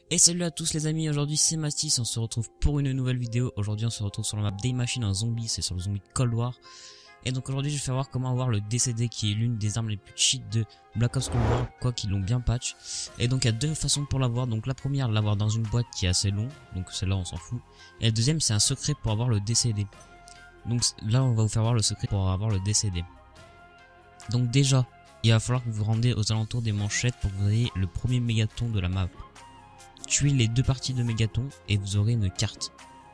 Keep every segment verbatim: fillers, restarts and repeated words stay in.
Et salut à tous les amis, aujourd'hui c'est Mastis, on se retrouve pour une nouvelle vidéo. Aujourd'hui on se retrouve sur la map Day Machine en zombie, c'est sur le zombie Cold War. Et donc aujourd'hui je vais faire voir comment avoir le D C D qui est l'une des armes les plus cheat de Black Ops Cold War, quoi qu'ils l'ont bien patch. Et donc il y a deux façons pour l'avoir, donc la première l'avoir dans une boîte qui est assez long, donc celle-là on s'en fout. Et la deuxième c'est un secret pour avoir le D C D. Donc là on va vous faire voir le secret pour avoir le D C D. Donc déjà il va falloir que vous vous rendez aux alentours des manchettes pour que vous ayez le premier mégaton de la map. Tuez les deux parties de mégaton et vous aurez une carte.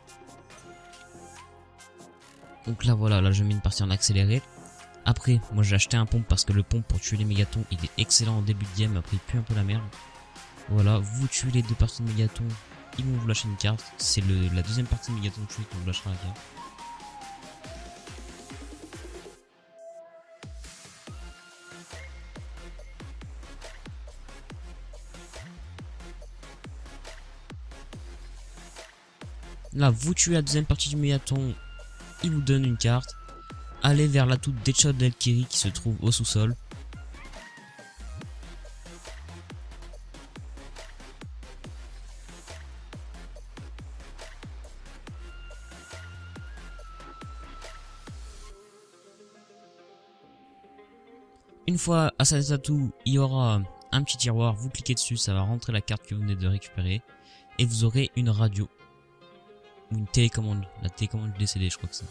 Donc là voilà, là je mets une partie en accéléré. Après moi j'ai acheté un pompe parce que le pompe pour tuer les mégatons il est excellent en début de game, après il pue un peu la merde. Voilà, vous tuez les deux parties de mégaton, ils vont vous lâcher une carte. C'est la deuxième partie de mégaton tuée qui vous lâchera la carte. Là vous tuez la deuxième partie du mégaton, il vous donne une carte. Allez vers la toute Deadshot d'Elkiri qui se trouve au sous-sol. Une fois à cet atout, il y aura un petit tiroir, vous cliquez dessus, ça va rentrer la carte que vous venez de récupérer. Et vous aurez une radio. Ou une télécommande, la télécommande du D C D je crois que c'est.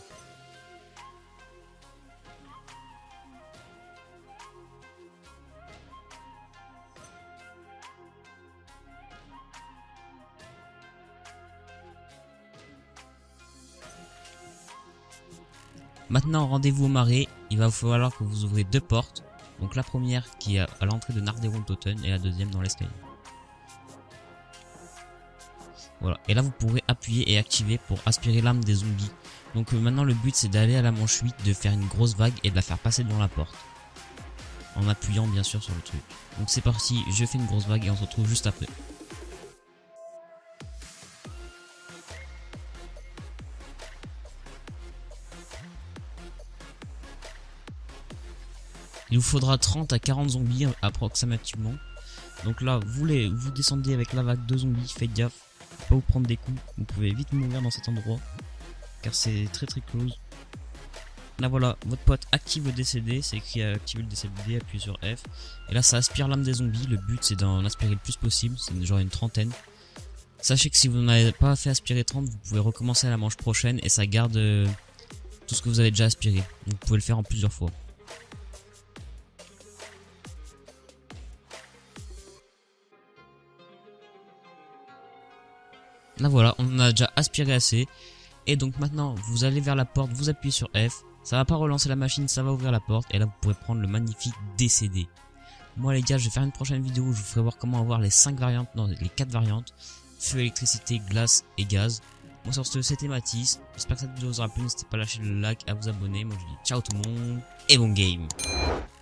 Maintenant rendez-vous au marais, il va vous falloir que vous ouvrez deux portes. Donc la première qui est à l'entrée de Narderon-Toten et la deuxième dans l'escalier. Voilà, et là vous pourrez appuyer et activer pour aspirer l'âme des zombies. Donc euh, maintenant le but c'est d'aller à la manche huit, de faire une grosse vague et de la faire passer devant la porte. En appuyant bien sûr sur le truc. Donc c'est parti, je fais une grosse vague et on se retrouve juste après. Il vous faudra trente à quarante zombies approximativement. Donc là vous, les, vous descendez avec la vague de zombies, faites gaffe. Pas vous prendre des coups, vous pouvez vite mourir dans cet endroit car c'est très très close. Là voilà, votre pote active le D C D, c'est écrit à activer le D C D, appuyez sur F et là ça aspire l'âme des zombies. Le but c'est d'en aspirer le plus possible, c'est genre une trentaine. Sachez que si vous n'avez pas fait aspirer trente, vous pouvez recommencer à la manche prochaine et ça garde euh, tout ce que vous avez déjà aspiré, donc vous pouvez le faire en plusieurs fois. Là voilà, on en a déjà aspiré assez. Et donc maintenant, vous allez vers la porte, vous appuyez sur F. Ça va pas relancer la machine, ça va ouvrir la porte. Et là, vous pourrez prendre le magnifique D C D. Moi les gars, je vais faire une prochaine vidéo où je vous ferai voir comment avoir les cinq variantes, non les quatre variantes. Feu, électricité, glace et gaz. Moi sur ce, c'était Mastis. J'espère que cette vidéo vous aura plu. N'hésitez pas à lâcher le like, à vous abonner. Moi je dis ciao tout le monde et bon game.